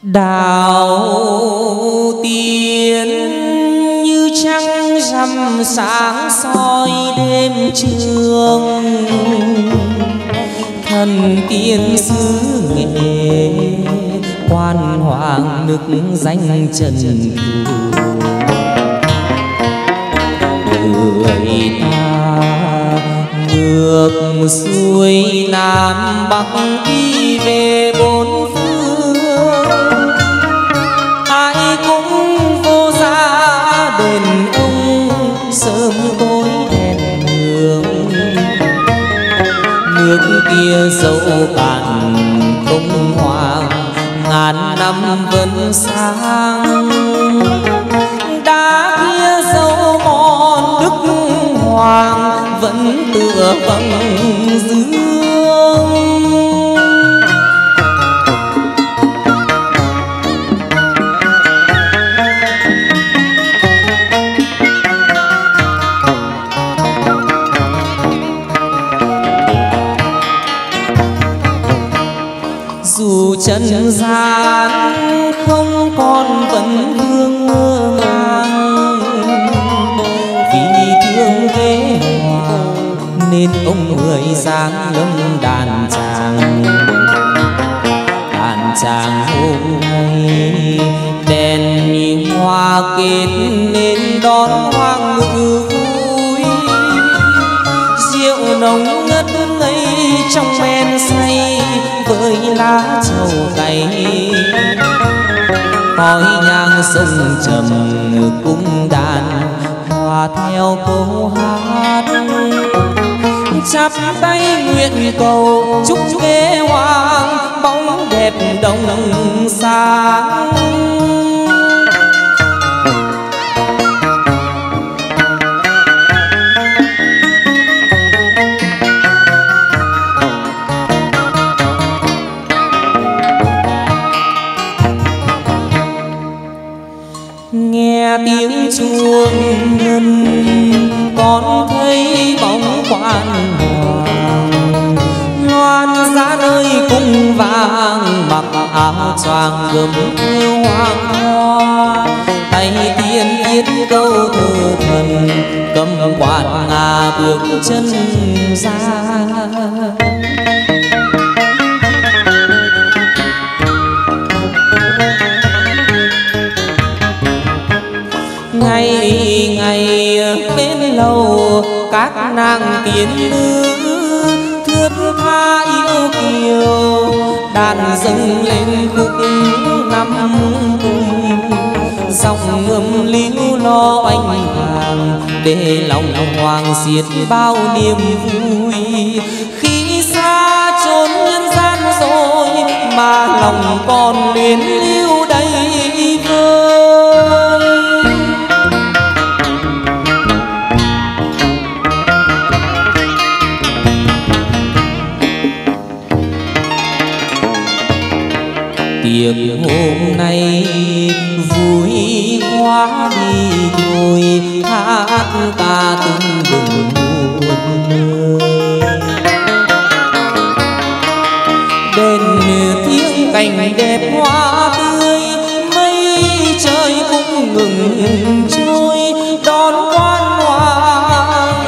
Đào tiên như trăng rằm sáng soi đêm trường, thần tiên xứ Nghệ quan hoàng nức danh trần thù. Người ta ngược xuôi nam bắc đi về bốn phương, ai cũng vô giá đền ông sớm tối đèn hương. Nước kia dẫu cạn không hoàng, ngàn năm vẫn sáng. Đá kia dẫu mòn đức hoàng, vẫn tựa vầng dương. Dù trần gian không còn vẫn vương mơ màng, vì thương thế hoàng nên ông người giáng lâm đàn tràng. Đàn tràng hôm nay đèn như hoa kết nên đón hoàng ngự vui. Rượu nồng ngất ngây trong men say với lá trầu cay, khói nhang sông trầm cung đàn hòa theo câu hát. Chắp tay nguyện cầu chúc kế hoàng bóng đẹp đồng sáng. Nghe tiếng chuông ngân con thấy bóng quan hoàng, loan ra nơi cung vàng mặc áo choàng gấm thêu hoàng hoa. Tay tiên viết câu thơ thần cầm quạt ngà bước chân ra. Ngày ngày bên lầu các nàng tiên nữ thướt tha yêu kiều, đàn dâng lên khúc năm dòng ngâm líu lo anh hoàng, để lòng hoàng xiết bao niềm vui. Khi xa chốn nhân gian rồi mà lòng còn luyến lưu đầy vơi. Tiệc hôm nay vui quá đi thôi, hát ca từng bừng muôn nơi. Đền tiếng cành đẹp hoa tươi, mây trời cũng ngừng trôi đón quan hoàng.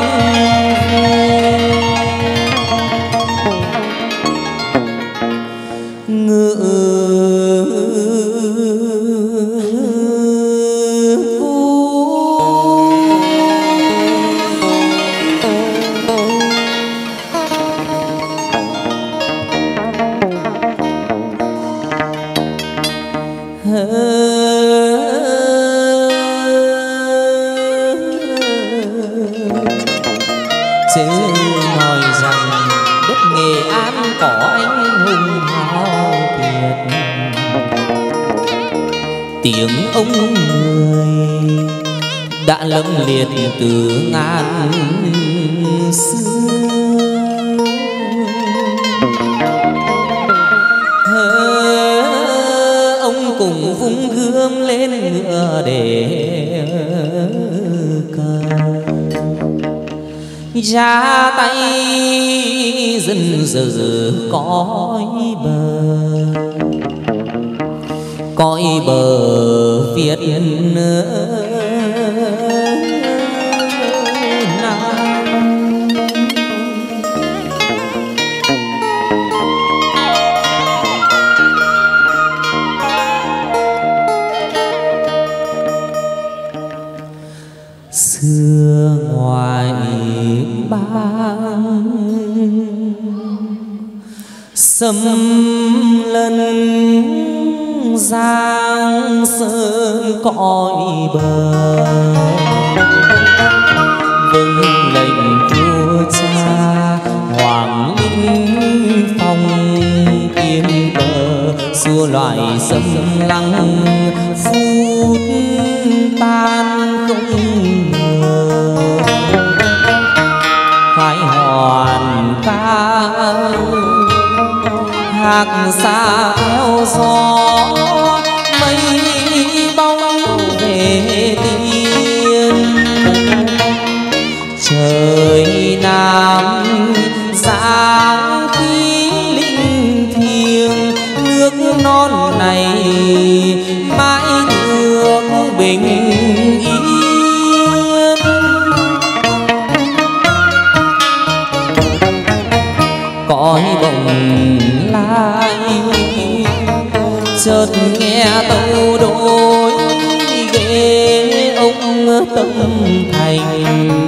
Chứ nói rằng đất Nghệ An có anh hùng hào kiệt, tiếng ông người đã lâm liệt từ ngàn xưa. Ông cùng vung gươm lên ngựa để cờ, ra tay dần dừ cõi bờ. cõi bờ Việt xưa ngoài bang xâm lân giang sơn cõi bờ vâng lệnh vua cha hoàng linh phong yên bờ xua loài xâm lăng phút tan không ngờ phải hoàn ca hạc xa theo gió mây bóng về tiên trời Nam giáng khí linh thiêng nước non này mãi được bình yên cõi bồng lai chợt nghe tâu đối ghế ông tâm thành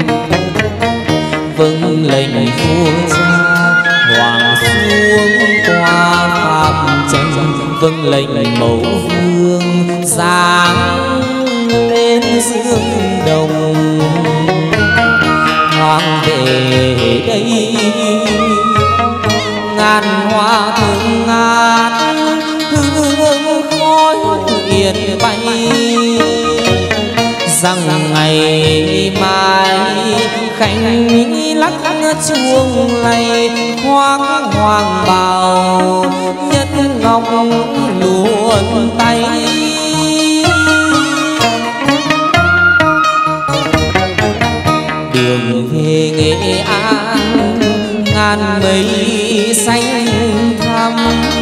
vâng lệnh vua cha hoàng xuống qua phạm trần vâng lệnh mẫu vương giáng lên dương đồng hoàng về đây ngàn hoa thơm ngát hương khói hiền bay rằng ngày mai khánh lắc chuông lay khoác hoàng bào nhất ngọc luồn tay đường về Nghệ An ngàn mây xanh thắm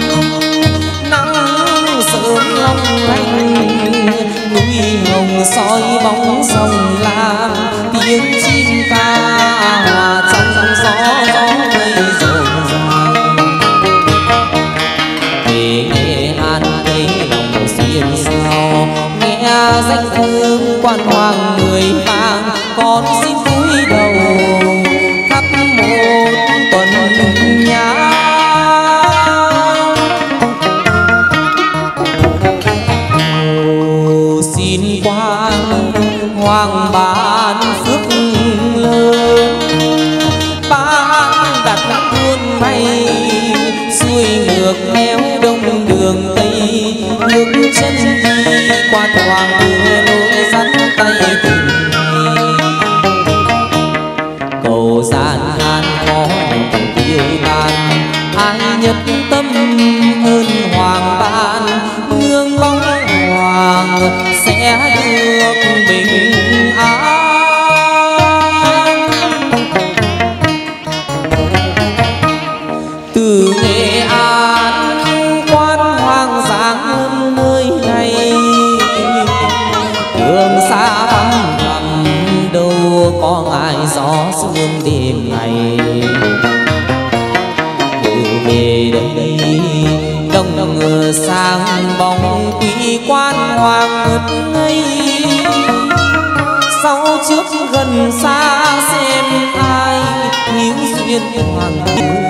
nắng sớm long lanh núi hồng soi bóng sông Lam tiếng chim ca hòa trong gió mây rộn ràng về Nghệ An thấy lòng xuyên sao nghe danh thương quan hoàng người vàng con xin cúi đầu khắp một tuần nhã xin quan hoàng ban phước lớn ban đặt buôn may xuôi ngược theo đông đường tây nước chân đi qua hoàng đưa lối dắt tay từng cầu gian nan có tầm tiêu tan ai nhất tâm ơn hoàng ban nương bóng hoàng sẽ được bình an từ Nghệ An quan hoàng giáng nơi này đường xa vắng thẳm đâu có ai gió sương đêm ngày từ về đây đông sang bóng quý quan hoàng ngất ngây sau trước gần xa xem ai hiếu duyên hoàng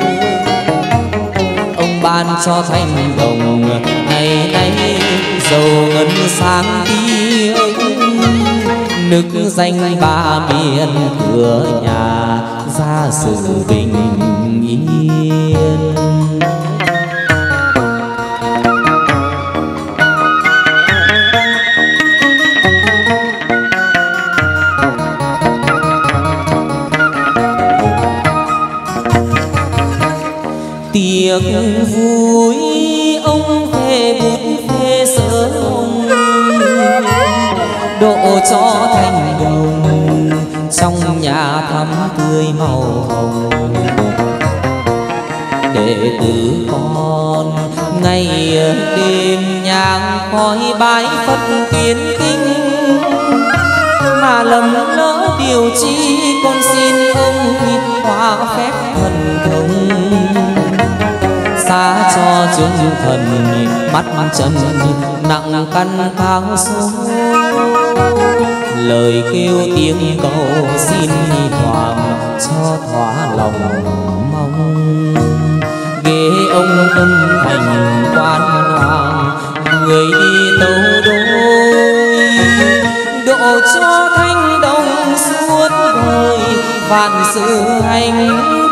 ông ban cho thành đồng ngày nay giàu ngân sang tiếng nức danh ba miền cửa nhà ra sự bình yên tiệc vui ông về bút phê sớm độ cho thành đồng trong nhà thắm tươi màu hồng đệ tử con ngày đêm nhang khói bái Phật tuyên kinh, mà lầm lỡ điều chi con xin ông hóa phép thần thông, xa cho chúng thần mắt chân nặng căn cao số, lời kêu tiếng cầu xin hoàng cho thỏa lòng mong. Ghế ông tâm thành quan hoàng, người đi tâu đôi độ cho thanh đồng suốt đời vạn sự hạnh thông.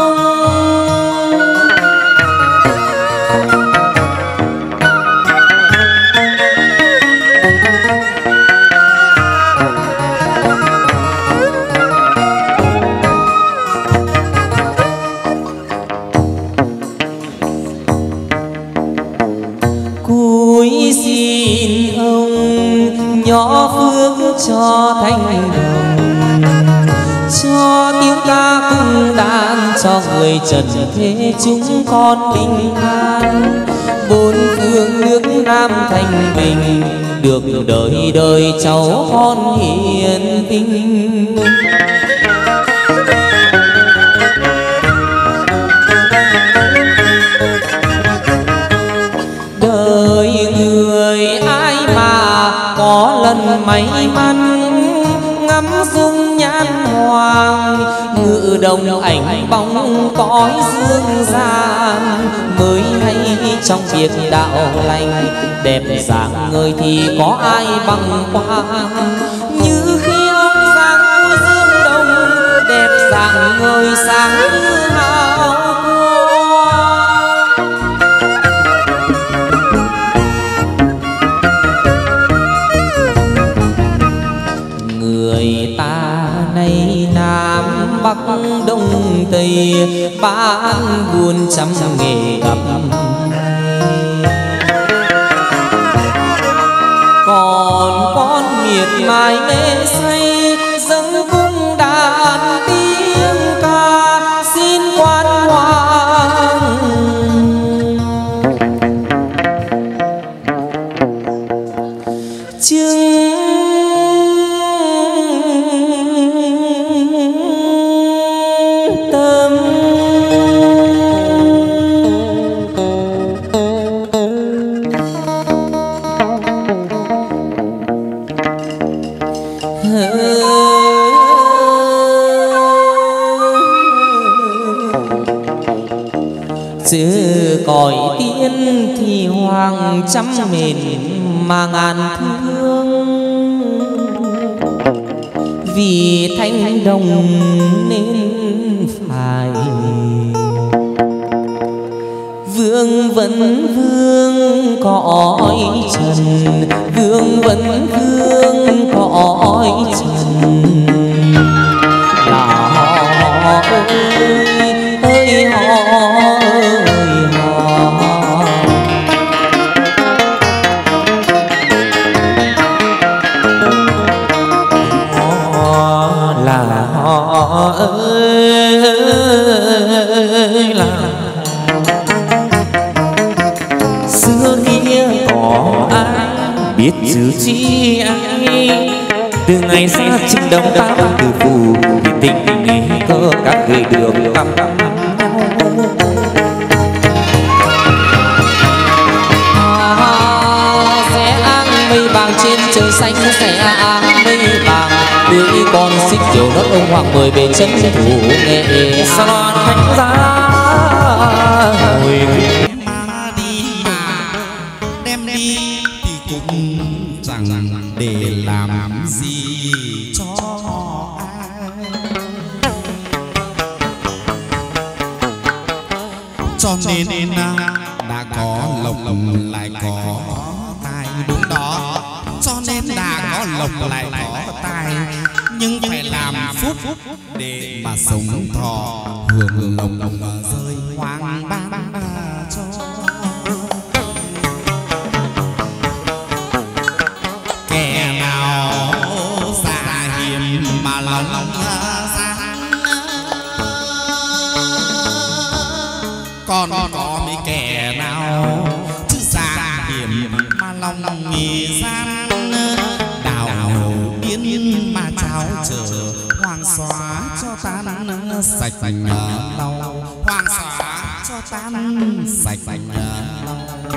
Cúi xin ông nhỏ phước cho thanh đồng, cho tiếng ca cung đàn, cho người trần thế chúng con bình an, bốn phương nước Nam thanh bình, được đời đời cháu con hiền vinh. Đời người ai mà có lần may mắn ngắm dung nhan hoàng, ngự đồng ảnh bóng cõi dương gian, mới hay trong việc đạo lành, đẹp dạng người thì có ai bằng quang, như khi ông giang vui dương đồng, đẹp dạng người sáng như hào người ta nay Nam Bắc Đông Tây, bán buôn trăm nghề gặp, còn con miệt mài mê say dâng cung đàn tiếng ca xin quan hoàng. Chứ cõi tiên thì hoàng trăm mền mà ngàn thương, vì thanh đồng nên phải vương vẫn vương cõi trần, vương vẫn vương cõi trần. Là họ ơi họ ơi là xưa kia có ai biết chữ chi ai, từ ngày xa chinh đông ta từ phù thì tình ý cơ các người được gặp sẽ áng mây vàng trên trời xanh, sẽ áng mây vàng tươi con xích chiều đất ông hoàng mời về chân thủ nghệ sao non thánh giá hồi mang đi mà đem đi thì cũng chẳng để làm gì cho ai, cho nên đã có lộc lại có tài, đúng đó, cho nên đã có lộc lại có tài, nhưng phải làm phúc để mà sống thọ hưởng lộc rơi hoang ban cho. Kẻ nào giả hiểm mà lòng ra, còn có mấy kẻ nào lòng nghỉ gian đào điên mà cháo chờ hoàng xóa cho tan sạch lau hoàng xóa cho tan sạch lau.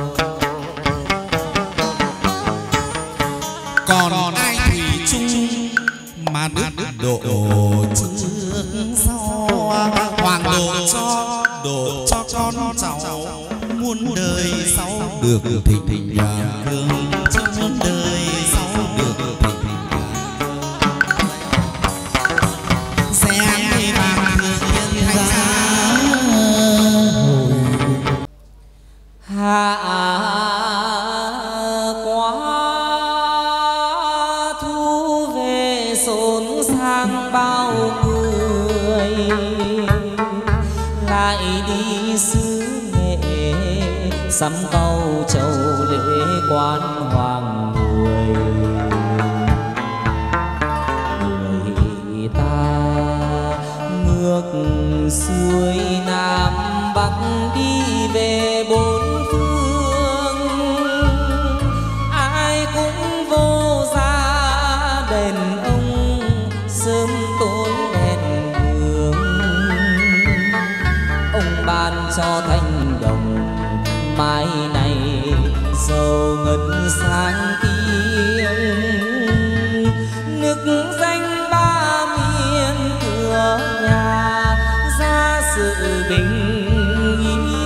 Còn ai thủy chung mà đức độ trước sau hoàng độ cho con cháu muôn đời sau được thịnh thịnh hương chứ muôn đời sau được thịnh thịnh xe đi vàng thiên thành hạ quá thu về xốn sang bao người lại đi xứ nghệ sắm câu châu lễ quan hoàng người ta ngược xuôi nam bắc đi về bốn phương ai cũng vô ra đền ông sớm tối đèn hương ông ban cho thanh đồng mai này dầu ngân sáng tiếng nức danh ba miền cửa nhà ra sự bình yên.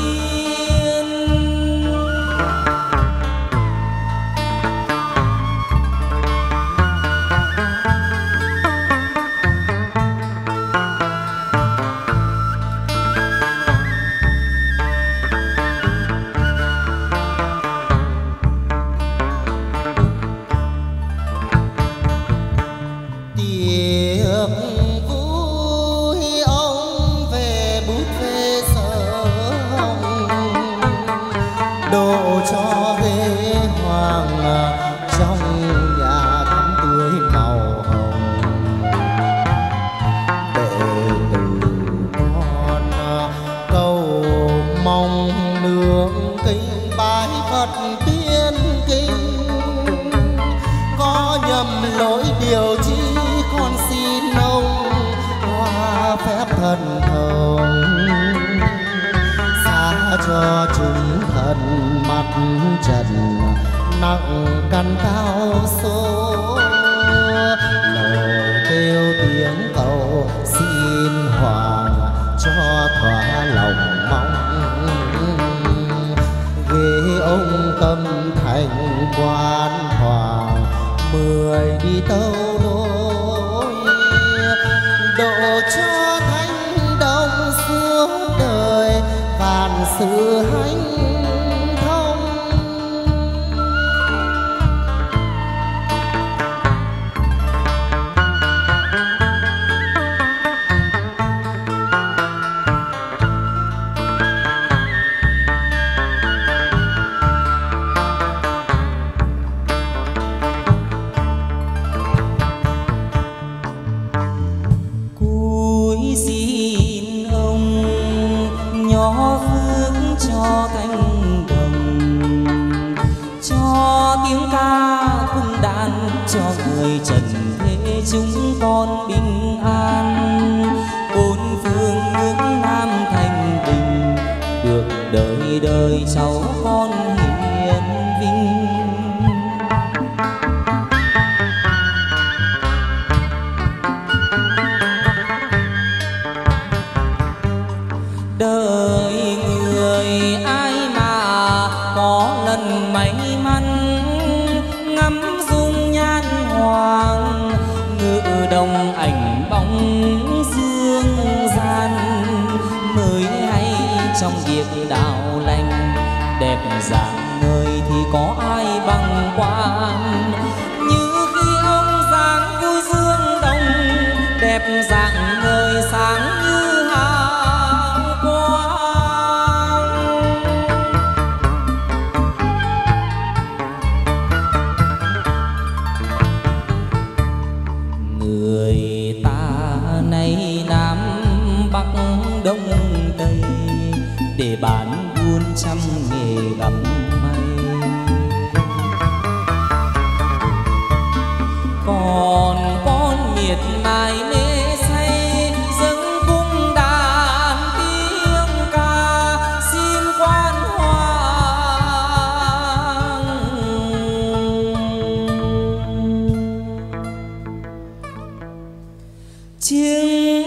Thần thông xa cho chúng thần mặt trần nặng căn cao số lời kêu tiếng cầu xin hoàng cho thỏa lòng mong ghế ông tâm thành quan hoàng 10 đi tâu nối độ cho suốt đời vạn sự hanh thông. Cúi xin ông nhỏ phước cho thanh đồng cho tiếng ca cung đàn cho người trần thế chúng con bình an bốn phương nước Nam thanh bình được đời đời cháu con hiền vinh. Đời người ai mà có lần may mắn ngắm dung nhan hoàng ngự đồng ảnh bóng dương gian mới hay trong việc đạo lành đẹp dạng người thì có ai bằng quan như khi ông dáng vui dương đồng đẹp dạng người sáng như hào quang. Người ta nay Nam Bắc Đông Tây để bán buôn trăm nghề gặp may mải mê say dâng cung đàn tiếng ca xin quan hoàng. Chiêng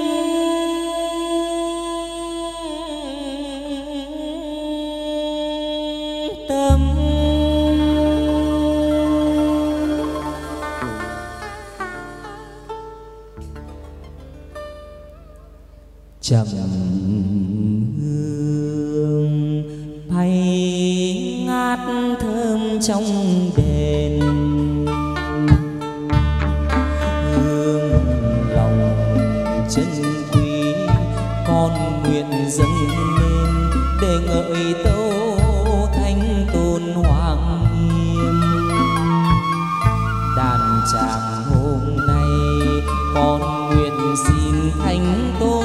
tâm trầm hương bay ngát thơm trong đền, hương lòng chân quý con nguyện dâng lên để ngợi tấu thánh tôn hoàng nghiêm. Đàn tràng hôm nay con nguyện xin thánh tôn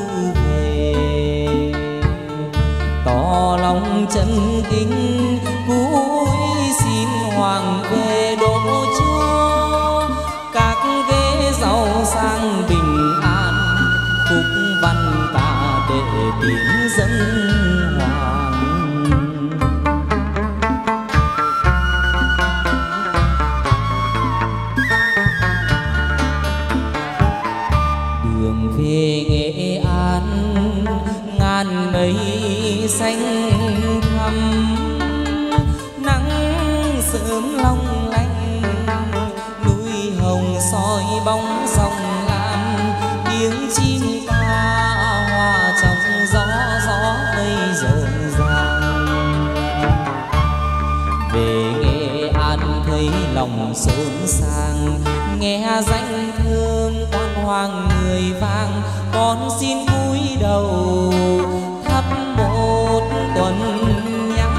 về, tỏ lòng chân kính cúi xin hoàng về độ chúa. Các ghế giàu sang bình an khúc văn ca để tiếng dâng hoàng. Đường về Nghệ An ngàn mây xanh thẳm, nắng sớm long lanh núi hồng soi bóng sông Lam. Tiếng chim ca hòa trong gió gió mây rộn ràng. Về Nghệ An thấy lòng xốn sang, nghe danh thơm quan hoàng người vang. Con xin cúi đầu thắp một tuần nhang,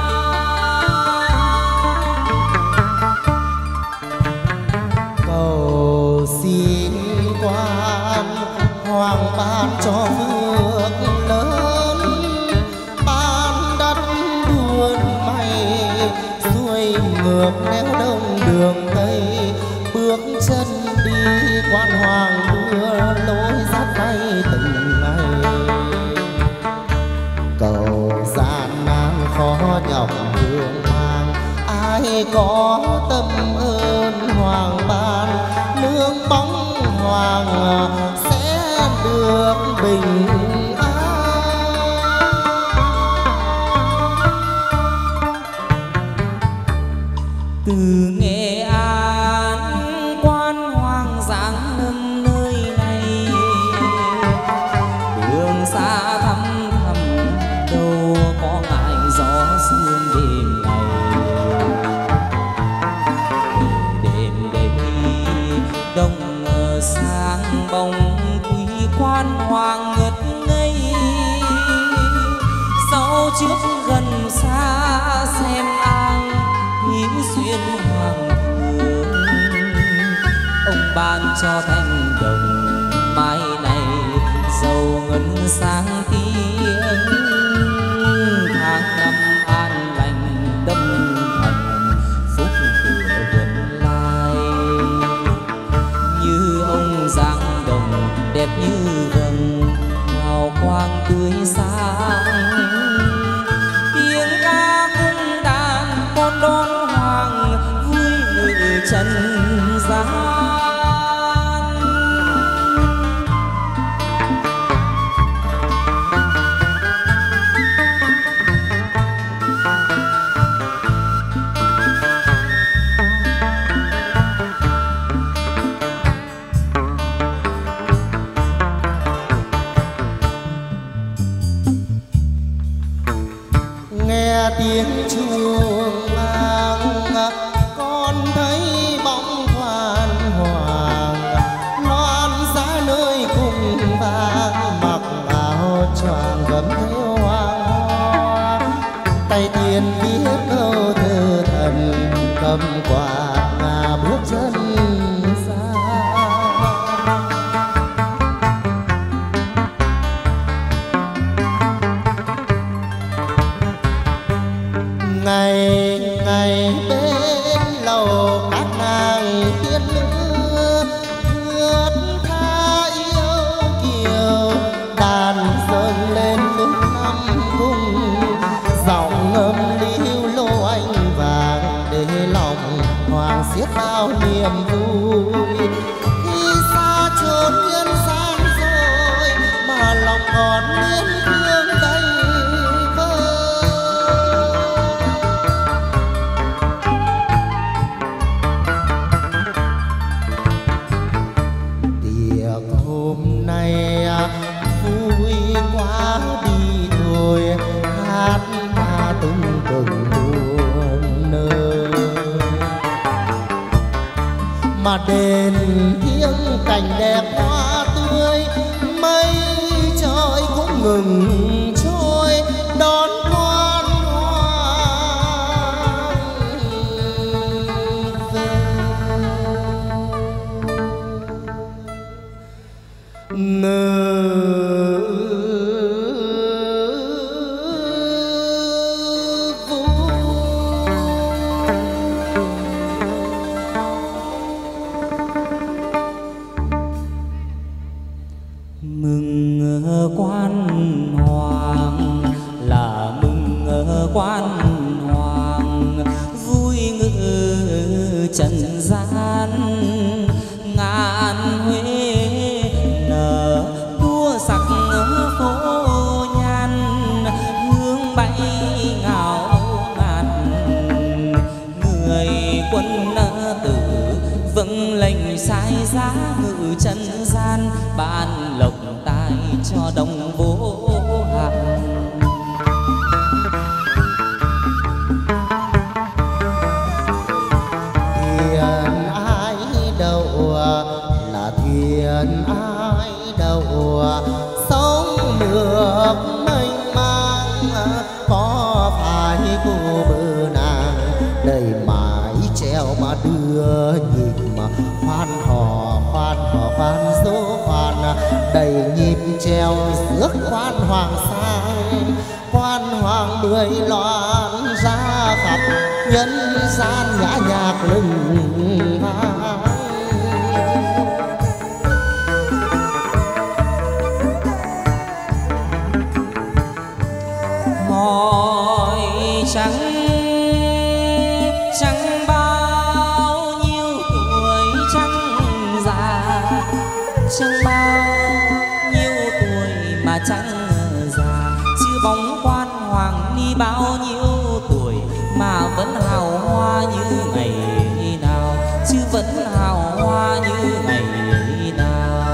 cầu xin quan hoàng ban cho phước lớn, ban đất buôn may xuôi ngược nẻo đông đường tây. Bước chân đi quan hoàng đưa lối dắt tay từng ngày, cầu gian nan khó nhọc hương mang. Ai có tâm ơn hoàng ban, nương bóng hoàng sẽ được bình an. Từ Nghệ An quan hoàng giáng lâm nơi này, đường xa thăm thầm đâu có ngại gió sương đêm ngày. Đêm đây đông sáng bóng quý quan hoàng ngất ngây, sau trước gần xa xem ai hiếu xuyên hoàng thương. Ông ban cho thanh đồng mai này giàu ngân sáng tiếng, tháng năm an lành tâm thành phúc cửa vườn lai. Như ông giang đồng đẹp như vầng hào quang tươi sáng, tiếng ca cung đàn con đón hoàng vui ngự trần gian. Nghe tiếng chuông vang con thấy bóng quan hoàng, loan giá nơi cùng vang mặc áo choàng gấm theo hoàng hoa. Tay tiền viết câu thơ thần, cầm quạt ngà bước chân xa. Ngày ngày bên lầu các nàng tiên nữ, thướt đền thiêng cảnh đẹp hoa tươi, mây trời cũng ngừng trôi đón quan hoàng về. Mừng quan hoàng là mừng quan hoàng, vui ngự trần gian ngàn huế nở đua sắc phố nhan, hương bay ngào ngạt người quân tử vâng lệnh sai giá ngự trần gian, ban lộc tài cho đồng vô hạn. Thuyền ai đậu là thuyền ai đậu, sóng nước mênh mang có phải cô bơ nàng, đời mãi treo mà đưa nhịp mà khoan hò khoan dỗ khoan, đầy nhịp treo rước quan hoàng sang, quan hoàng mười loan ra khắp nhân gian nhã nhạc lừng vang. Hỏi chẳng bao nhiêu tuổi, chẳng già chẳng bao nhiêu tuổi mà chẳng già, chưa bóng quan hoàng đi bao nhiêu tuổi mà vẫn hào hoa như ngày nào, chứ vẫn hào hoa như ngày nào.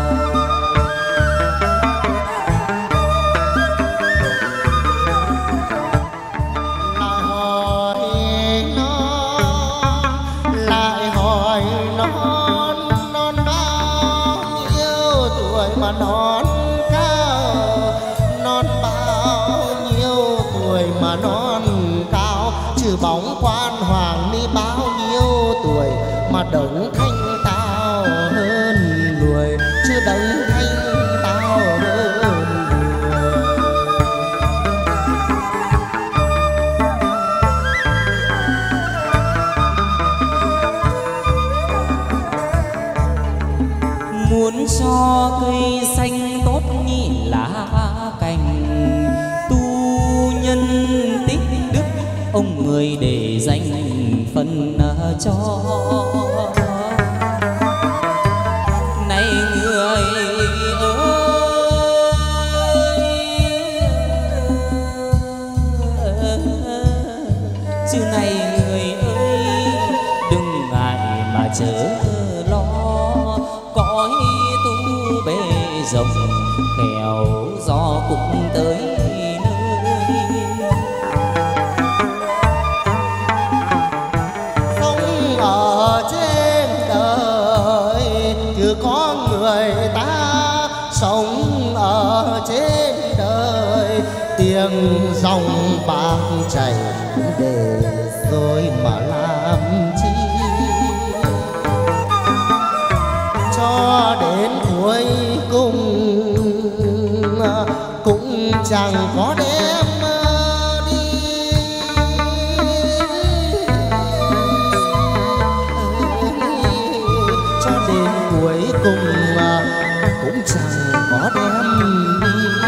Lại hỏi non bao nhiêu tuổi mà non cao, non bao nhiêu tuổi mà non cao, trừ bóng quan hoàng đi bao nhiêu tuổi mà đấng thanh tao hơn người, chứ đấng thanh tao hơn người. Muốn cho cây xanh tốt nhị lá cành, tu nhân tích đức ông người để danh phân cho. Này người ơi, chứ này người ơi, đừng ngại mà chớ lo, cõi tu bề rộng kẻo gió cũng tới nơi. Sống ở trên đời chứ có người ta, sống ở trên đời tiếng dòng bạc chảy cũng để rồi mà làm chi, cho đến cuối cùng cũng chẳng có đem đi. Cho đến cuối cùng cũng chẳng có đem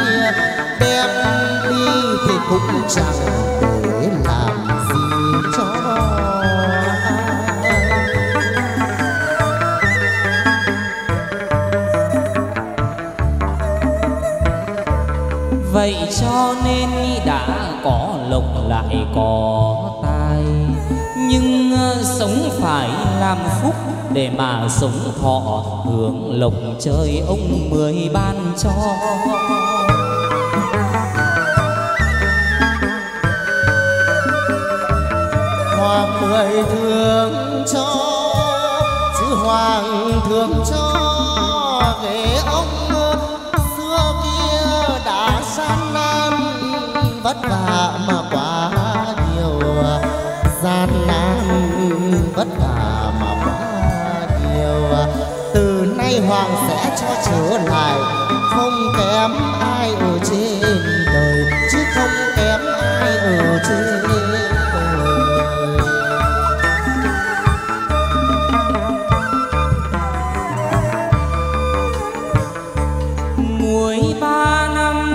đi thì cũng chẳng để làm gì cho vậy. Cho nên đã có lộc lại có tài, nhưng sống phải làm phúc để mà sống thọ, hưởng lộc trời ông mười ban cho. Hoàng mười thương cho, chứ hoàng thượng cho ghế ông xưa kia đã gian nan vất vả mà quá nhiều, gian nan vất vả mà quá nhiều. Từ nay hoàng sẽ cho trở lại, không kém ai ở trên đời, chứ không kém ai ở trên đời. Muối 3 năm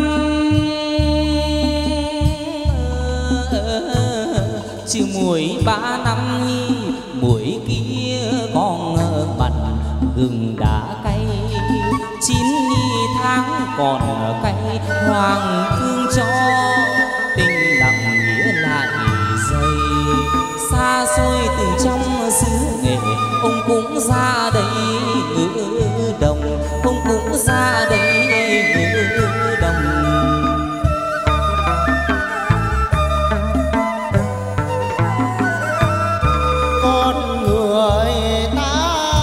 chứ muối 3 năm muối kia còn mặn gừng đã cay, 9 tháng còn cay hoàng thương cho tình nặng nghĩa lại dày. Xa xôi từ trong xứ nghệ ông cũng ra đây ngự đồng, ông cũng ra đây ngự đồng. Con người ta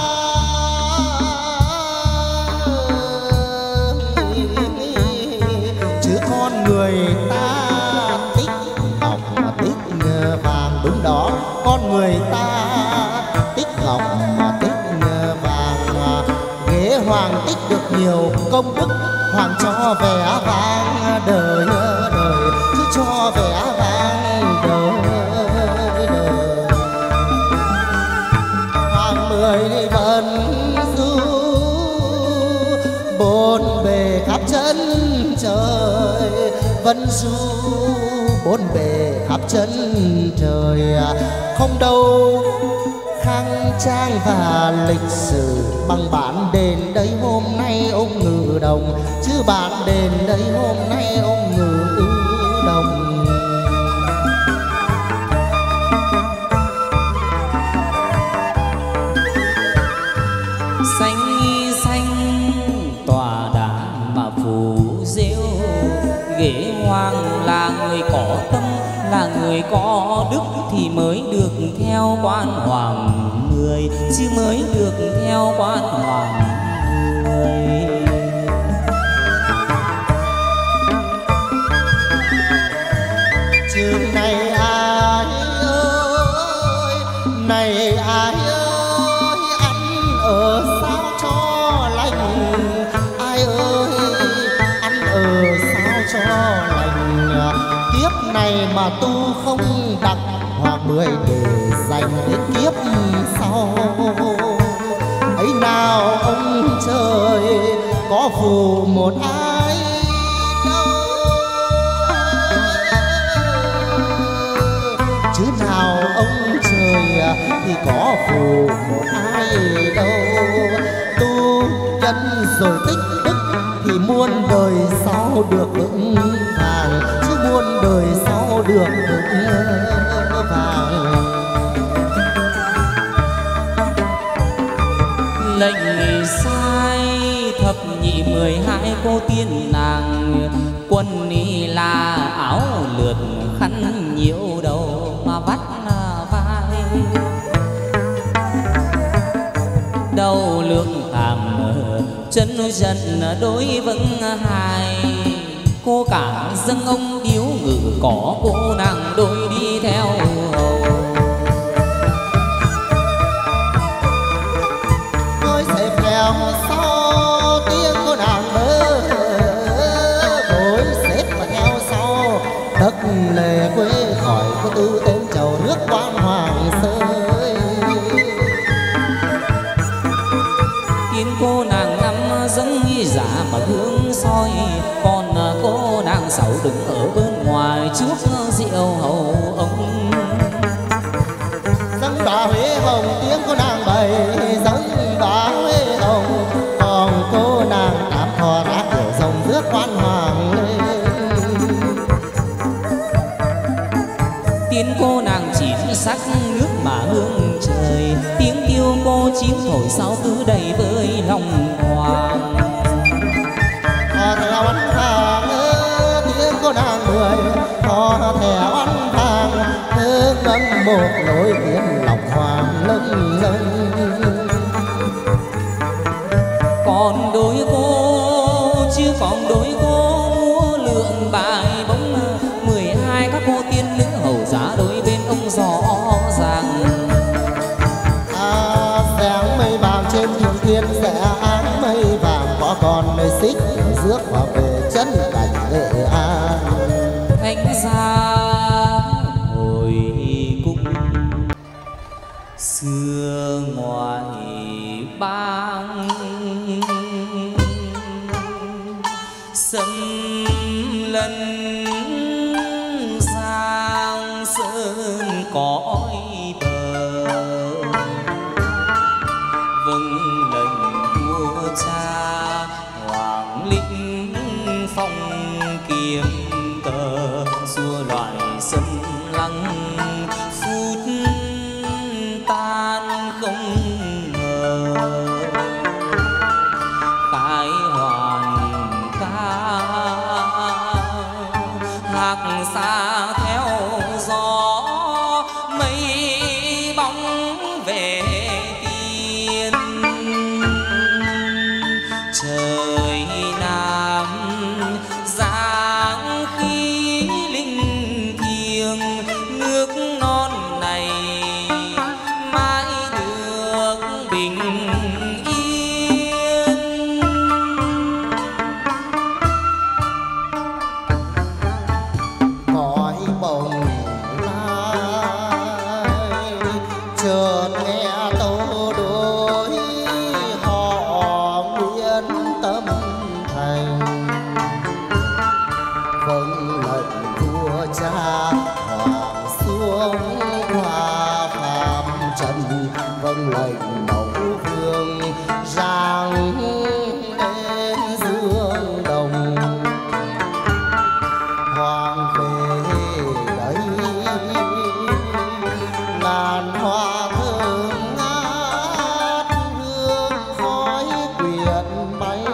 chứ con người ta tích ngọc mà tích vàng, đúng đó, con người ta tích ngọc mà tích vàng. Ghế hoàng tích được nhiều công đức, hoàng cho vẻ vang đời đời, chứ cho vẻ vang đời đời. Hoàng 10 vần du bốn bề khắp chân trời, vân du bốn bề khắp chân trời. Không đâu khang trang và lịch sử bằng bản đền đây hôm nay ông ngự đồng, chứ bản đền đây hôm nay ông ngự đồng. Xanh xanh tòa đàn mà phù rêu, ghế hoàng là người có tâm, là người có đức thì mới được theo quan hoàng người, chứ mới được theo quan hoàng người. Chứ này ai ơi, này ai ơi, ăn ở sao cho lành, ai ơi ăn ở sao cho lành. Kiếp này mà tu không đặng hoàng 10 để dành đến kiếp sau. Ấy nào ông trời có phù một ai đâu, chứ nào ông trời thì có phù một ai đâu. Tu chân rồi tích đức thì muôn đời sau được vững vàng, chứ muôn đời sau được vững vàng. Lệnh sai thập nhị 12 cô tiên nàng, quân ni là áo lượt khăn nhiễu đầu mà vắt vai. Đầu lương hàm chân dần đối vững hai, cô cả dâng ông điếu ngự có cô nàng đôi đi theo hầu. Tôi sẽ theo sau tiếng cô nàng bơ, tôi xếp mà theo sau đất lề quê khỏi có tư ôm chầu nước quan hoàng sơi. Tiếng cô nàng năm dâng nghi giả mà hướng soi, còn cô nàng sáu đứng ở bên ngoài trước rượu hầu ông. Dâng đóa Huế hồng tiếng cô nàng bày, dâng đóa Huế hồng, còn cô nàng tám thò rác kiểu dòng rước quan hoàng lên. Tiếng cô nàng chín sắc nước mà hương trời, tiếng tiêu cô chín thổi sao cứ đầy với lòng hoàng. Theo ăn vàng tiếng cô nàng 10, họ theo ăn vàng hương ngâm một nỗi tiếng lòng hoàng lâng lâng. còn đôi cô, chưa còn đôi cô múa lượn bài bóng 12 các cô tiên nữ hầu giá đôi bên ông rõ ràng. Dáng mây vàng trên thượng thiên sẽ áng mây vàng có con nơi xích rước vào về chân cảnh Nghệ An. Thánh gia hồi cung xưa ngoài bang xâm lân giang sơn cõi bờ, vâng lệnh vua cha hoàng lĩnh phong kiếm tờ, xua loại xâm lăng phút tan không ngờ. Khai hoàn ca hạc xa theo gió, mây bóng về tiên. Trời Nam giáng khí linh thiêng, nước non này mãi được bình yên. Cõi bồng lai chợt nghe tâu đối, họ nguyện tâm thành vâng lệnh vua cha hoàng xuống qua phạm trần, vâng lệnh mẫu vương giang đến dương đồng. Hoàng về đây ngàn hoa thơm ngát, hương khói quyện bay,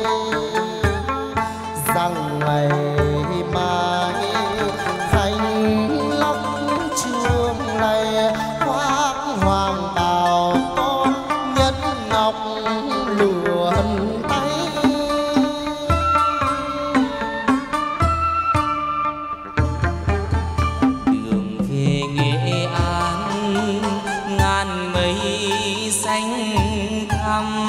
rằng ngày mai thanh lóc chuông này khoác hoàng bào con nhất ngọc luồn tay. Đường về Nghệ An ngàn mây xanh thẳm,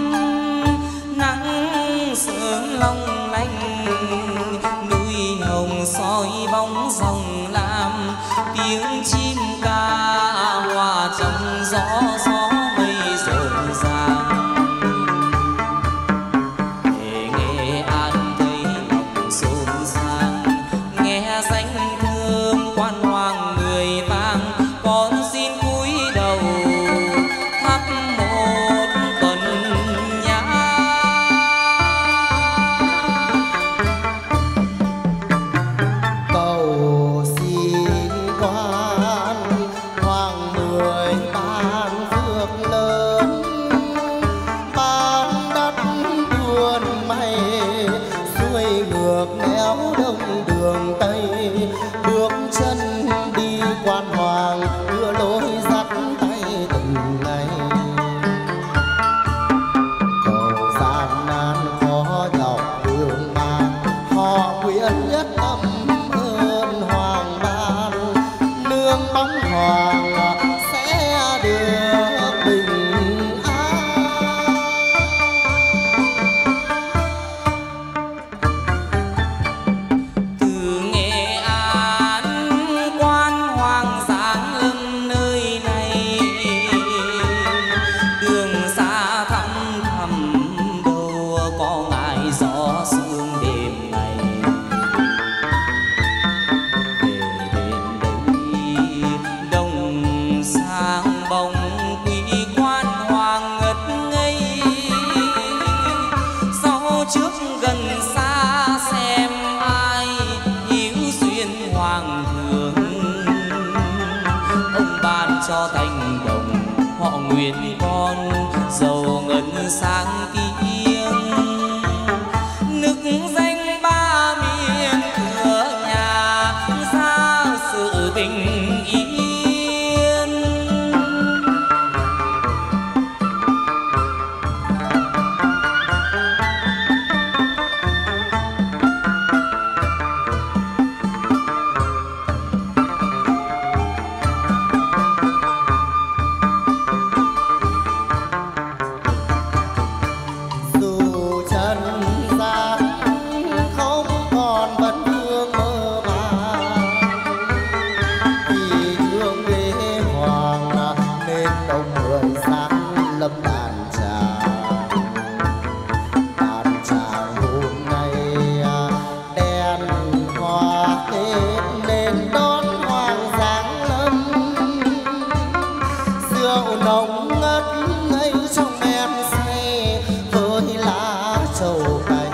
nắng sớm long lanh, núi hồng soi bóng dòng lam, tiếng chim ca hòa trong gió gió mây rộn ràng. Về Nghệ An thấy lòng xôn xang, nghe danh thơm quan hoàng người vang, con xin cúi đầu thắp một tuần nhang. Cầu xin quan hoàng 10 ban phước lớn, ban đất buồn may xuôi ngược néo đông đường Tây, bước chân đi quan hoàng đưa lối dắt tay từng ngày. Cầu gian nan khó nhọc đường mang, họ nguyện nhất tâm ơn hoàng ban, nương bóng hoàng sẽ được bình an. Từ Nghệ An quan hoàng giáng lâm nơi này, đường xa thăm thầm đâu có ngại gió sương đêm ngày. Về đến đây đông sang bóng quý quan hoàng ngất ngây, sau trước gần xa xem ai hiếu duyên hoàng thượng. Ông ban cho thành đồng họ nguyện con giàu ngân sang tiếng, nức danh ba miền cửa nhà ra sự bình yên. rượu nồng ngất ngây trong men say với lá trầu cay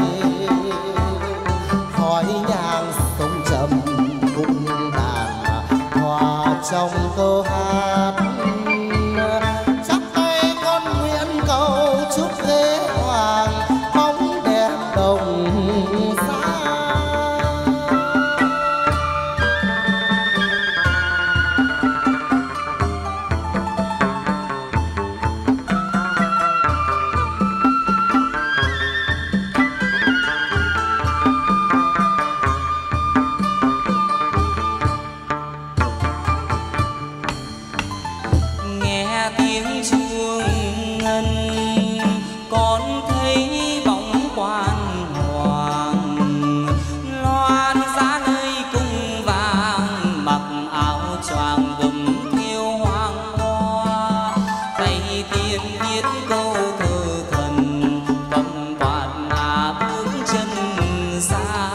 khói nhang sông trầm cung đàn hòa trong câu hát chắp tay con nguyện cầu chúc thế hoàng bóng đẹp đồng xa. Nghe tiếng chuông ngân con thấy bóng quan hoàng loan giá nơi cung vàng mặc áo choàng gấm thêu hoàng hoa tay tiên viết câu thơ thần cầm quạt bước chân xa.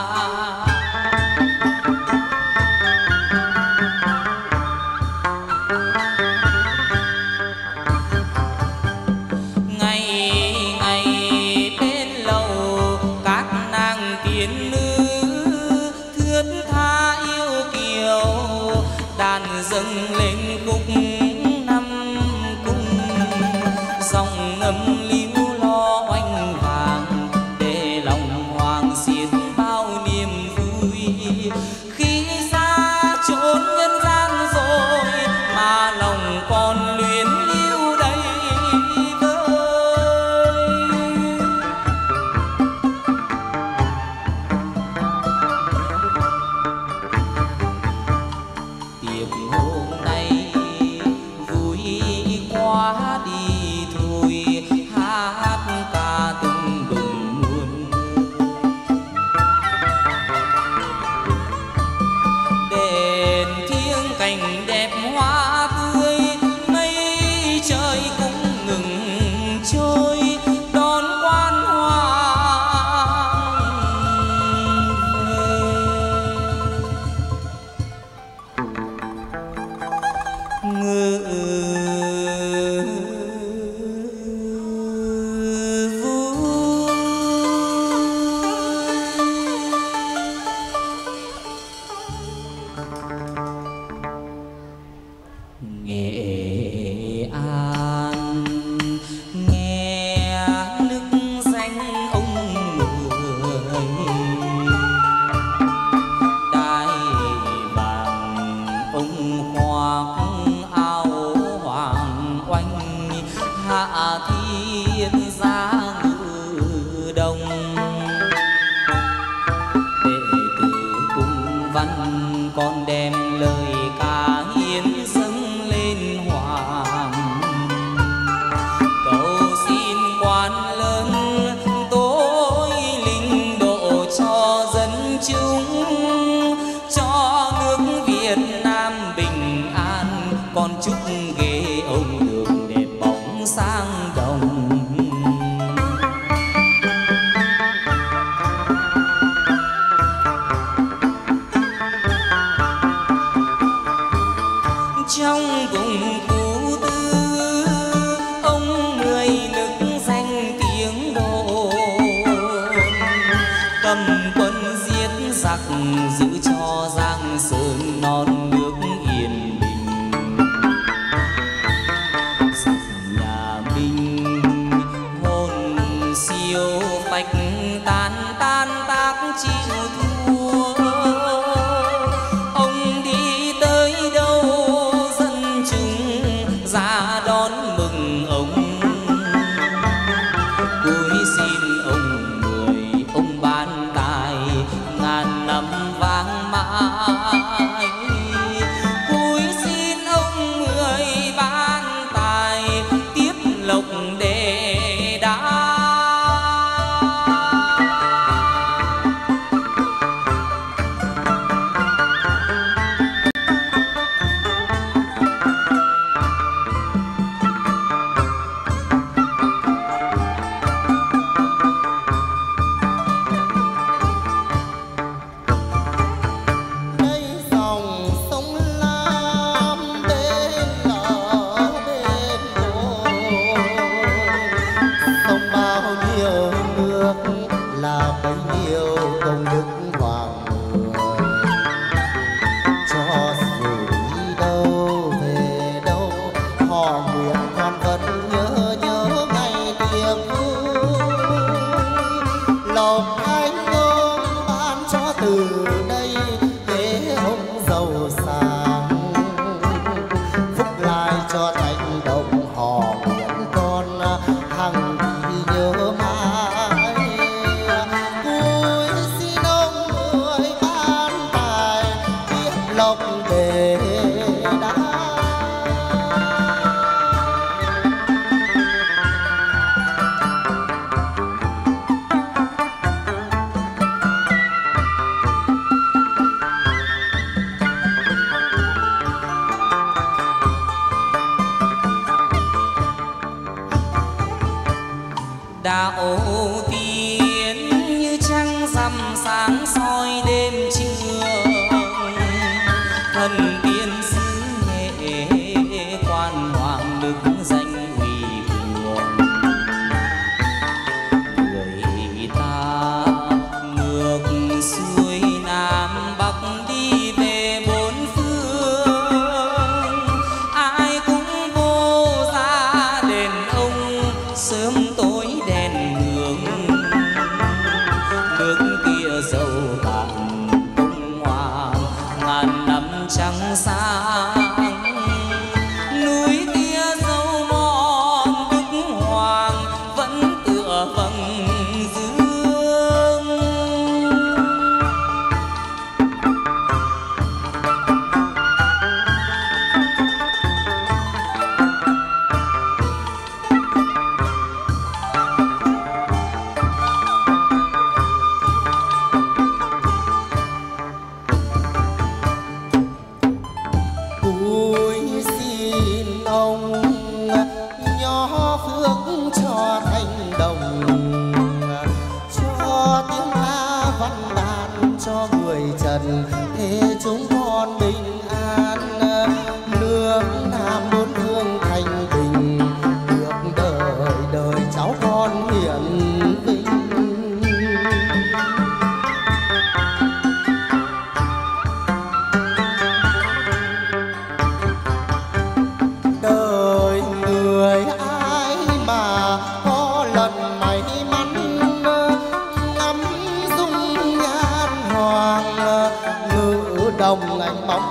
Dâng lên khúc năm cung dòng ngâm líu lo oanh vàng để lòng hoàng xiết bao niềm vui khi xa chốn nhân gian rồi mà lòng còn luyến lưu đầy vơi. Tiệc hôm nay vui quá đi thôi hát ca từng đùng muôn đèn thiêng cảnh đẹp hoa tươi mây trời cũng ngừng trôi đón quan hoàng về. Nghệ An nghe nức danh ông Mười đai vàng ông khoác áo hoàng oanh hạ thiên gia ngự đồng đệ tử cung văn con đem lời ca hiến dâng lên hoàng cầu xin quan lớn tối linh độ cho dân chúng cho nước Việt Nam bình an con chúc ghế ông được đẹp bóng sang đồng. Trong vùng Phú Tư ông Mười nức danh tiếng đồn cầm quân giết giặc giữ cho Giang Sơn non nước yên bình giặc nhà Minh hồn siêu phách tan tan tác chịu thua ông đi tới đâu dân chúng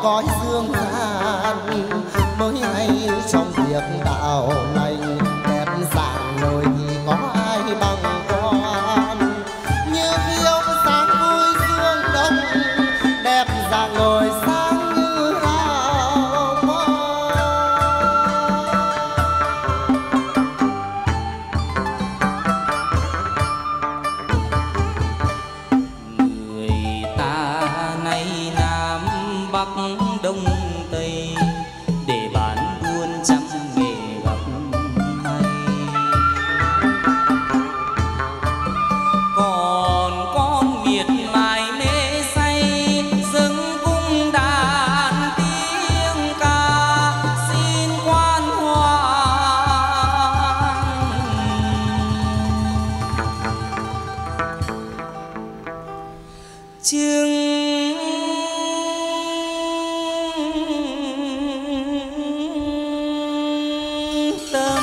cõi dương gian mới hay trong việc đạo lành đẹp dạng rồi thì có ai bằng con như khiêu sáng vui dương đông đẹp dạng ngồi sáng như hào quang. Người ta nay Nam Bắc Đông Tây để bán buôn trăm nghề gặp may, còn con miệt mài mê say dâng cung đàn tiếng ca xin quan hoàng. Chừng tâm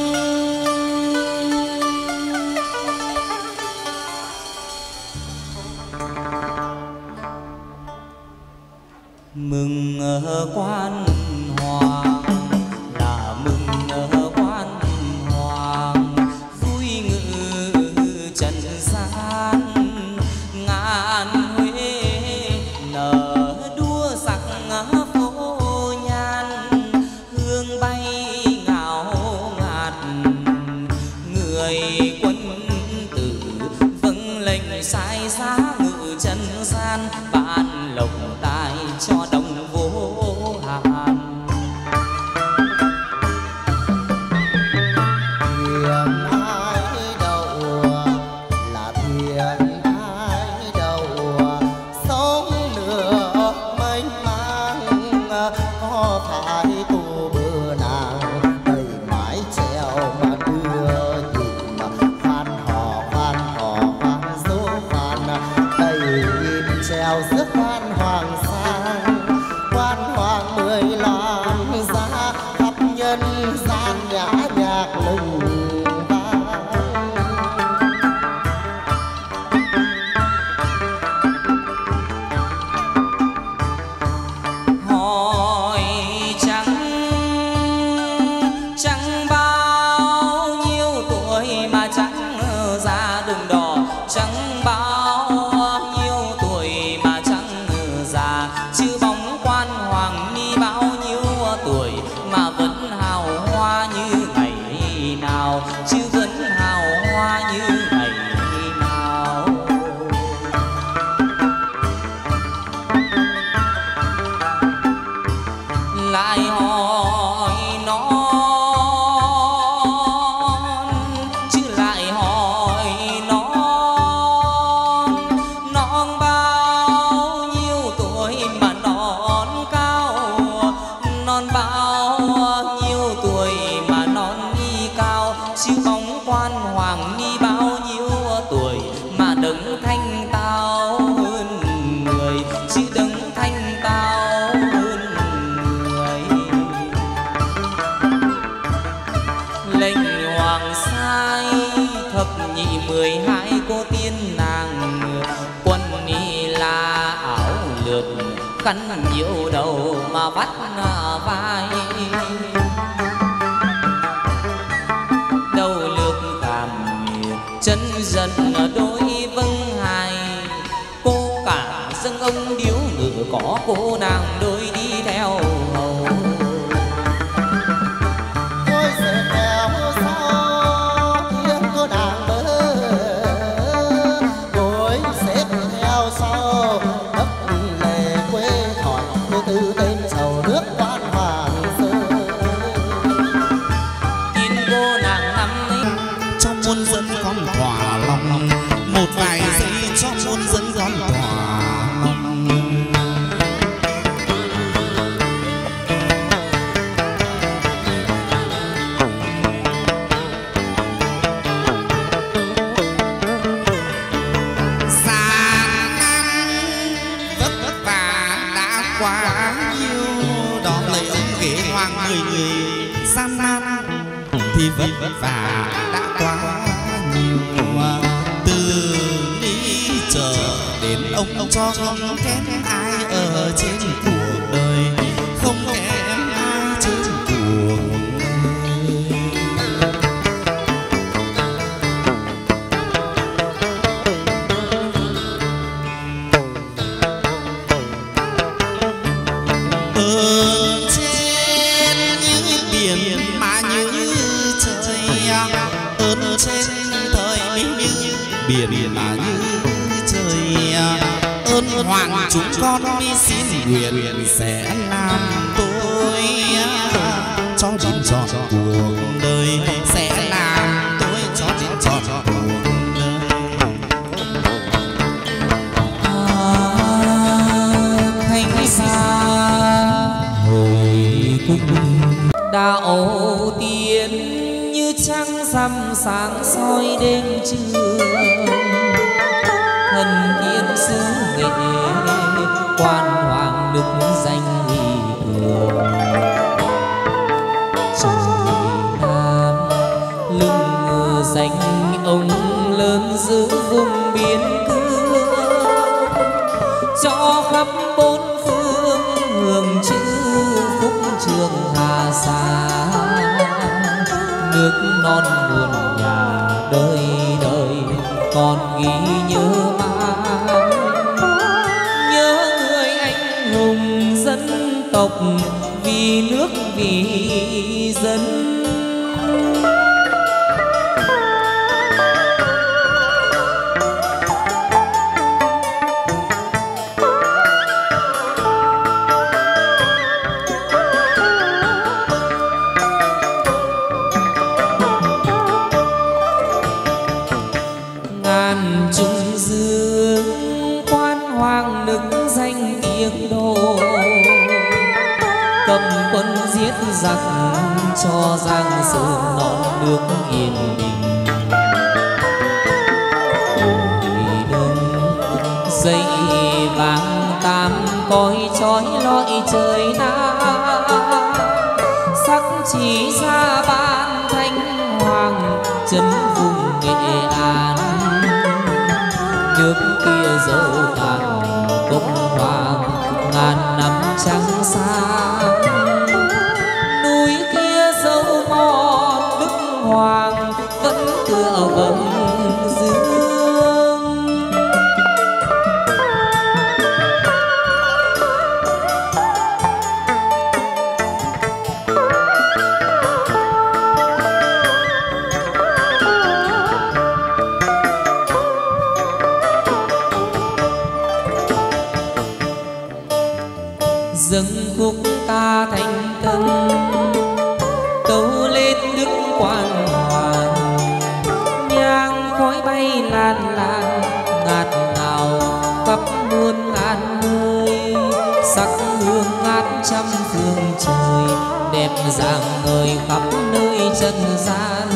mừng ở quan hoàng là mừng ở quan hoàng, vui ngự trần gian ngàn huế nở đua sắc phố nhan, hương bay ngào ngạt người quân tử vâng lệnh sai giá ngự trần gian, ban lộc tài cho đồng vô hạn. Thuyền ai đậu là thuyền ai đậu sóng nước mênh mang, có phải cô bờ nàng đầy mái chèo mà đưa nhìn phan hò phan số phan đầy nhìn treo rước quan hoàng sang, quan hoàng mười làng ra khắp nhân gian nhã nhạc lừng vang. Hỏi chẳng bao nhiêu tuổi mà chẳng ra đường đỏ, chẳng bao nhiêu tuổi mà chẳng già, chứ bóng quan hoàng ni bao nhiêu tuổi mà vẫn hào hoa như ngày nào, chứ vẫn hào hoa như ngày nào. Lại hỏi non chứ lại hỏi non bao nhiêu tuổi mà non cao, non bao nhiêu tuổi mà non ni cao, chứ bóng quan hoàng ni bao nhiêu tuổi mà đấng thanh tao hơn người, chứ đấng thanh tao hơn người. Lệnh hoàng sai thập nhị 12 cô tiên nàng, quân ni là áo lược khăn nhiều đầu mà vắt vai, đầu lược cảm chân dần đôi vâng hài, cô cả dâng ông điếu ngự có cô nàng đôi đi theo hầu. Tôi sẽ theo sau tiếng cô nàng bơ, tôi sẽ theo sau đất lệ quê hỏi tôi từ tên chầu nước quan hoàng sơn. Tin cô nàng năm ấy cho muôn dân con thỏa lòng, một vài giây cho muôn dân con thỏa lòng. Gian nan vất vả đã quá nhiều, đó lời ông ghế hoàng người gian nan thì vất vả đã quá nhiều. Từ đi chờ đến ông cho không kém ai ở trên cuộc đời. biển mà như trời, ơn trên thời như biển mà như trời, ơn hoàng chúng con mi xin nguyện sẽ làm tôi cho đến trọn cuộc đời, sẽ làm tôi cho đến trọn cuộc đời. Thanh xa hồi cung đạo tiên như trăng rằm sáng soi đêm trường, thần tiên xứ nghệ quan hoàng đức danh thường. Trời Nam lưng danh ông lớn giữ vùng biên cương, cho khắp bốn phương hưởng chữ phúc trường Hà Sa. Nước non buồn nhà đời đời còn ghi nhớ mãi, nhớ người anh hùng dân tộc vì nước vì dân. Ngàn trung dương quan hoàng nức danh tiếng đô, cầm quân giết giặc cho giang sơn non nước yên bình. Ôi đơn dây vàng tam cõi trói lọi trời Nam, sắc chỉ ra ban thanh hoàng trấn vùng Nghệ An. Nước kia dẫu tàn công hoàng ngàn năm trắng sáng, núi kia dẫu mòn đức hoàng vẫn tựa vầng dương. Dâng khúc ca thành tân tấu lên đức quan hoàng, nhang khói bay lan lan ngạt ngào khắp muôn ngàn nơi. Sắc hương ngát trăm phương trời đẹp rạng ngời khắp nơi trần gian.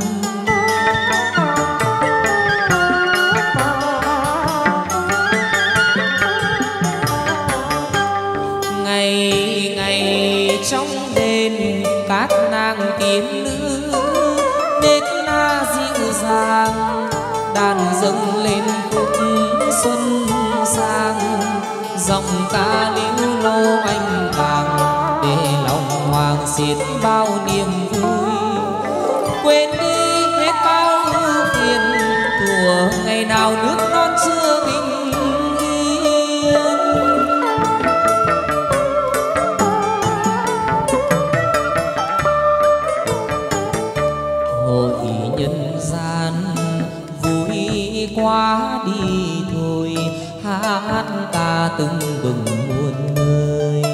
Ngày ngày trong đền cát nàng tiên nữ nết na dịu dàng, đàn dâng lên khúc xuân sang. Giọng ca líu lo anh vàng để lòng hoàng xiết bao niềm vui, quên đi hết bao ưu phiền của ngày nào nước non chưa bình yên. Hội nhân gian vui quá đi thôi, hát ca từng bừng muôn người.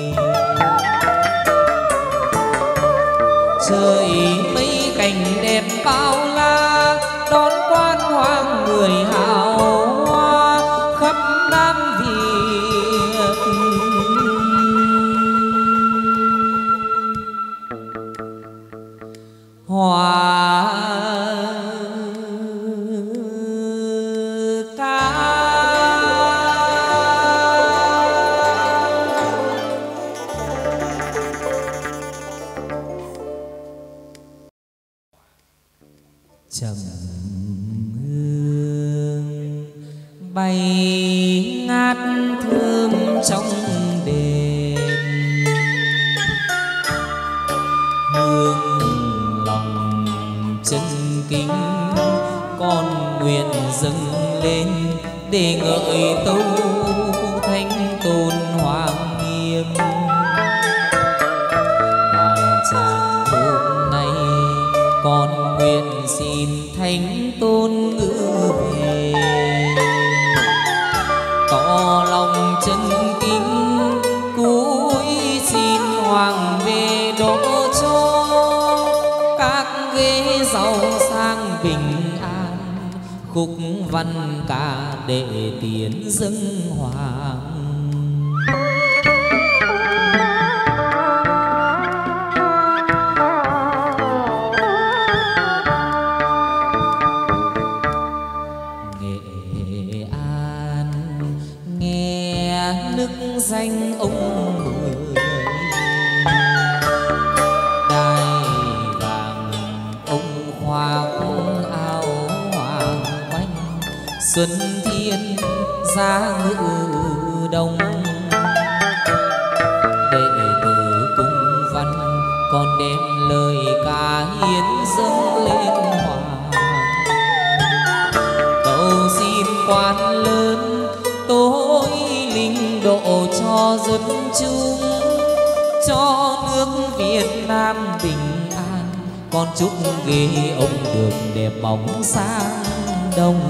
Trời mấy cảnh đẹp bao la đón quan hoàng người hào hoa khắp Nam Việt. Hòa ca trầm hương bay ngát thơm trong đền, hương lòng chân kính con nguyện dâng lên để ngợi tấu thánh tôn hoàng nghiêm. Đàn tràng thánh tôn ngự về, tỏ lòng chân kính cúi xin hoàng về độ cho các ghế giàu sang bình an, khúc văn ca để tiến dâng hoàng. Nghệ An nghe nức danh ông Mười, đai vàng ông khoác áo hoàng quanh, xuân thiên giá ngự đông, đệ tử cung văn còn đem lời ca hiến dâng lên hoàng, cầu xin quan lớn tối linh độ cho dân chúng, cho nước Việt Nam bình an, con chúc ghế ông được đẹp bóng sang đông.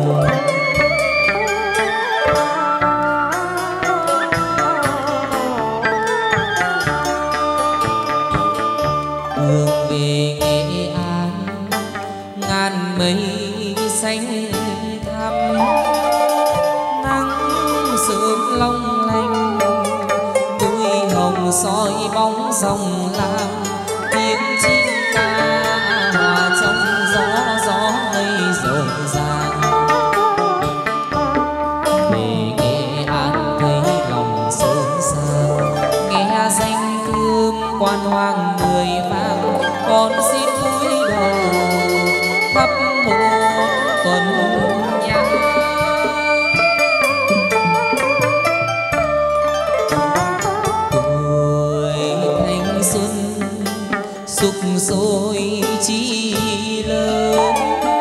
Đường về Nghệ An ngàn mây xanh thắm, nắng sớm long lanh, núi hồng soi bóng dòng lam, tiếng chim ca hòa trong gió, gió mây rộn ràng. Về Nghệ An thấy lòng sơn sang, nghe danh thơm quan hoàng người vang, con xin cúi đầu thắp một tuần nhang. Tuổi thanh xuân sục sôi chi lớn,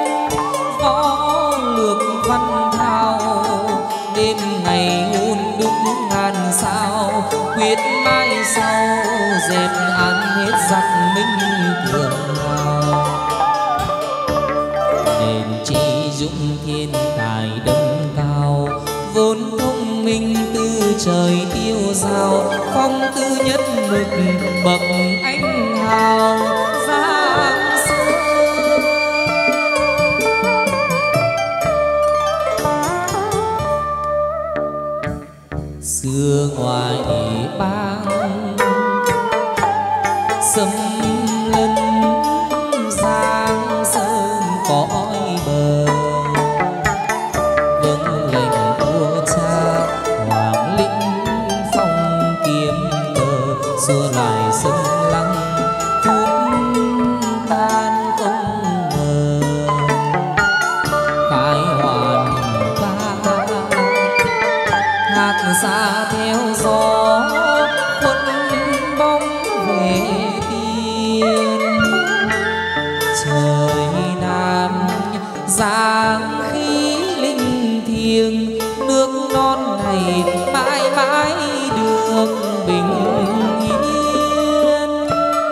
võ lược văn thao đêm ngày hôn đúc ngàn sao, quyết mai sau dẹp ăn hết giặc minh thường nào. Nền trí dũng thiên tài đông cao, vốn thông minh từ trời tiêu dao, phong tư nhất mực bậc anh hào giang sơn. Xưa ngoài bang sấm lân giang sơn cõi bờ, vâng lệnh của cha hoàng lĩnh phong kiếm cờ, xua lại sông lăng phút tan không ngờ. Khai hoàn ca hát xa theo gió, khuất bóng về tiên. Trời Nam giáng khí linh thiêng, nước non này mãi mãi được bình yên.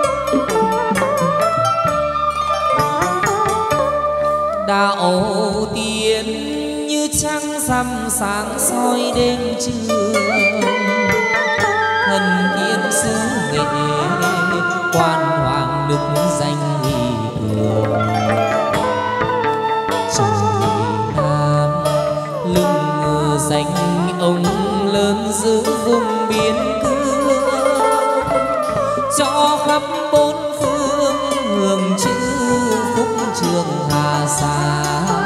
Đạo tiên như trăng rằm sáng soi đêm trường, thần tiên xứ Nghệ quan hoàng đức danh thường. Trời Nam lưng danh ông lớn giữ vùng biên cương, cho khắp bốn phương hưởng chữ phúc trường Hà Sa.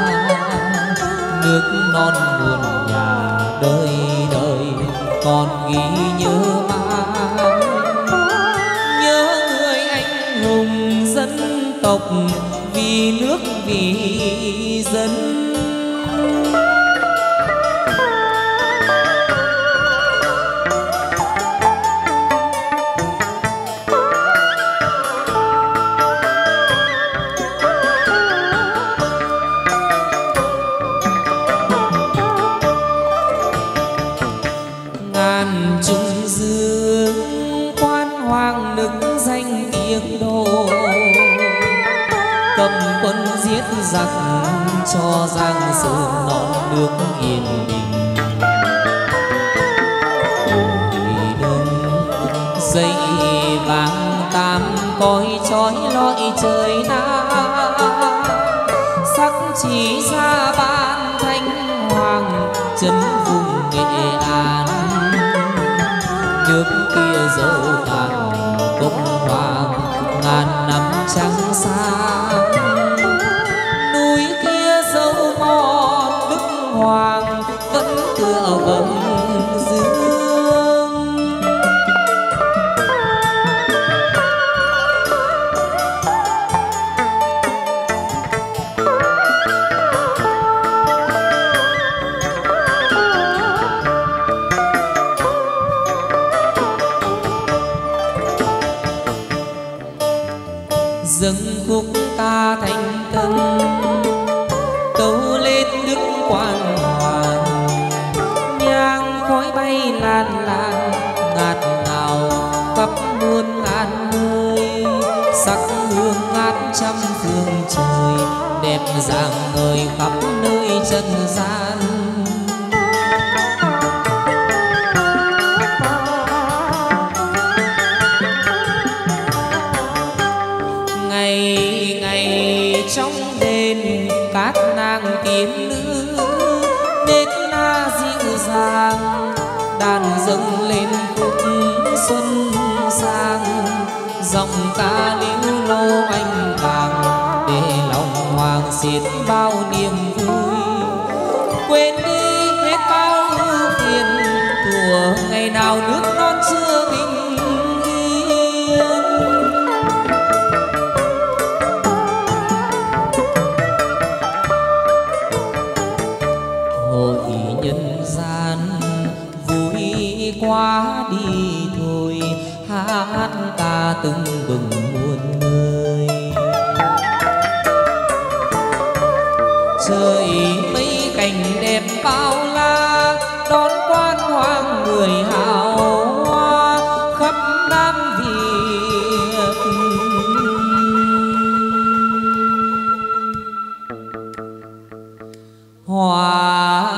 Nước non buồn nhà đời đời còn ghi nhớ mãi, nhớ người anh hùng dân tộc vì nước vì dân. Trung dương quan hoàng nức danh tiếng đô, cầm quân giết giết giặc cho Giang Sơn non nước yên bình. Dây vàng tam cõi trói lọi trời Nam, sắc chỉ ra ban thanh hoàng chân vùng Nghệ An. Nước kia dẫu tàn công hoàng ngàn năm trắng sáng, núi kia dẫu mòn Đức Hoàng vẫn tựa vầng dương. Dâng khúc ca thanh tân tấu lên đức quan hoàng, nhang khói bay lan lan ngạt ngào khắp muôn ngàn nơi. Sắc hương ngát trăm phương trời đẹp rạng ngời khắp nơi trần gian. Trong đền các nàng tiên nữ nết na dịu dàng, đàn dâng lên khúc xuân sang. Dòng ca líu lo anh vàng để lòng hoàng xiết bao niềm vui. Quên đi hết bao ưu phiền của ngày nào nước non chưa bình yên. Nhân gian vui quá đi thôi, hát ca từng bừng muôn nơi. Trời mấy cảnh đẹp bao la đón quan hoàng người hào hoa khắp Nam Việt. Hòa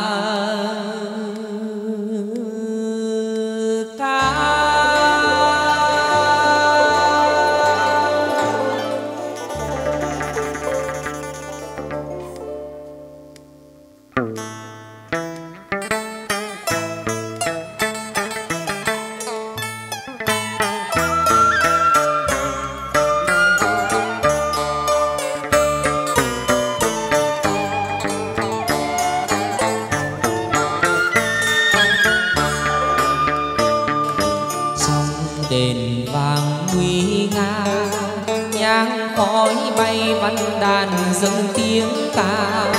đền vàng nguy nga, nhang khói bay văn đàn dâng tiếng ca.